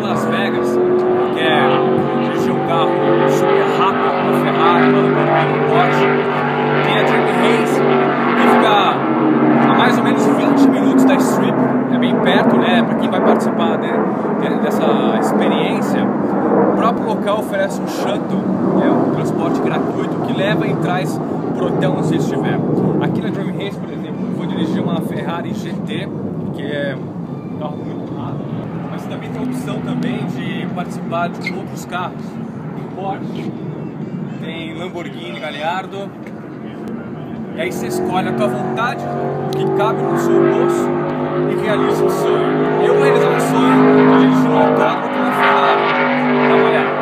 Las Vegas, que é dirigir um carro super rápido, uma Ferrari, uma Lamborghini, um Porsche. Tem a Dream Race, que fica a mais ou menos 20 minutos da Strip, é bem perto, né? Para quem vai participar dessa experiência, o próprio local oferece um shuttle, um transporte gratuito que leva e traz pro hotel onde você estiver. Aqui na Dream Race, por exemplo, eu vou dirigir uma Ferrari GT, que é um carro muito rápido, mas também tem a opção também de participar de outros carros. Tem Porsche, tem Lamborghini Gallardo, e aí você escolhe a tua vontade, o que cabe no seu bolso e realiza o sonho. Eu vou realizar um sonho de dirigir um autódromo com uma Ferrari. Dá uma olhada.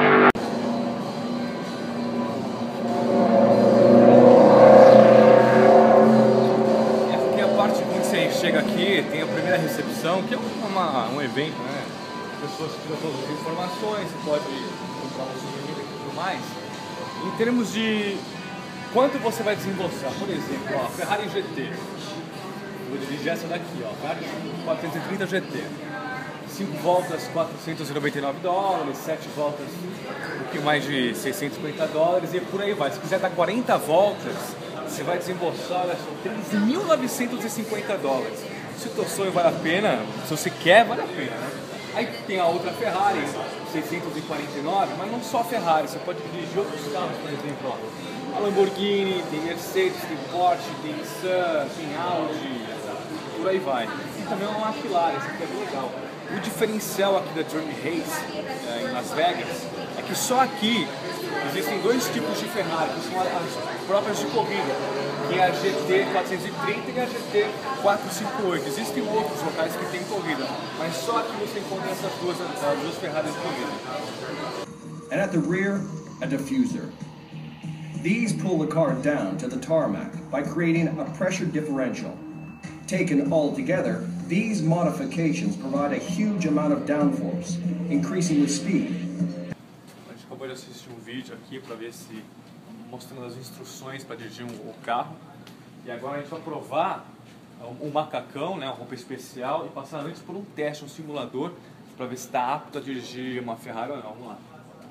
Essa aqui é a parte quando você chega aqui, tem a primeira recepção, que é um evento, né? Pessoas que tiram todas as informações, você pode comprar um souvenir e tudo mais. Em termos de quanto você vai desembolsar, por exemplo, a Ferrari GT. Vou dirigir essa daqui, ó, Ferrari 430 GT. 5 voltas, $499, 7 voltas, um pouquinho mais de $650 e por aí vai. Se quiser dar 40 voltas, você vai desembolsar, olha só, $3.950. Se o teu sonho vale a pena, se você quer, vale a pena, né? Aí tem a outra Ferrari, 649, mas não só a Ferrari, você pode dirigir outros carros, por exemplo, ó, a Lamborghini, tem Mercedes, tem Porsche, tem Nissan, tem Audi, por aí vai. E também uma McLaren, isso aqui é bem legal. O diferencial aqui da Dream Race, em Las Vegas, é que só aqui existem dois tipos de Ferrari, que são as próprias de corrida, que é a GT 430 e a GT 458. Existem outros locais que tem corrida, mas só aqui você encontra essas duas Ferraris de corrida. And at the rear, a diffuser. These pull the car down to the tarmac by creating a pressure differential. Taken all together, these modifications provide a huge amount of downforce, increasing the speed. A gente acabou de assistir um vídeo aqui para ver se mostrando as instruções para dirigir o carro. E agora a gente vai provar um macacão, né, uma roupa especial, e passar antes por um teste, um simulador, para ver se está apto a dirigir uma Ferrari ou não. Vamos lá.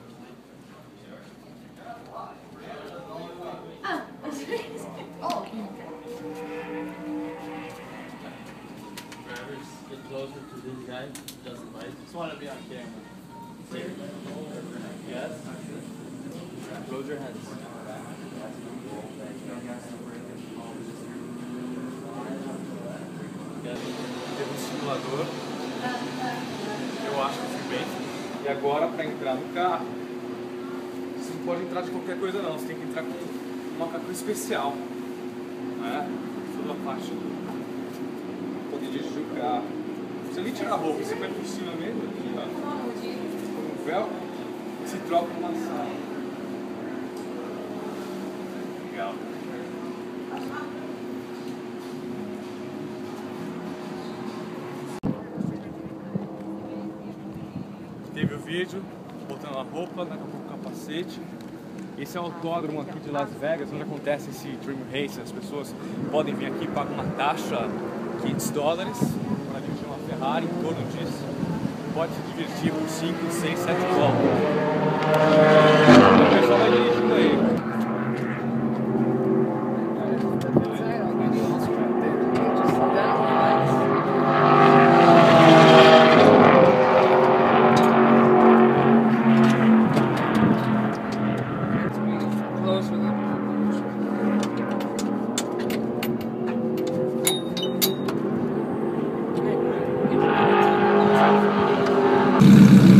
Get closer to this guy, doesn't bite. Just want to be on camera. Yes? Close your hands. Teve um simulador, eu acho que fui bem. E agora, para entrar no carro, você não pode entrar de qualquer coisa não, você tem que entrar com um macacão especial, né? Toda a parte do poder dirigir o carro. Você nem tira a roupa, você vai por cima mesmo, aqui, ó, com o véu, e se troca numa sala. Legal. Teve o vídeo, botando a roupa, daqui a pouco o capacete. Esse é o autódromo aqui de Las Vegas, onde acontece esse Dream Race. As pessoas podem vir aqui e pagam uma taxa de $500 para dirigir uma Ferrari, em torno disso. Pode se divertir por 5, 6, 7 voltas. O pessoal vai dirigindo aí. Close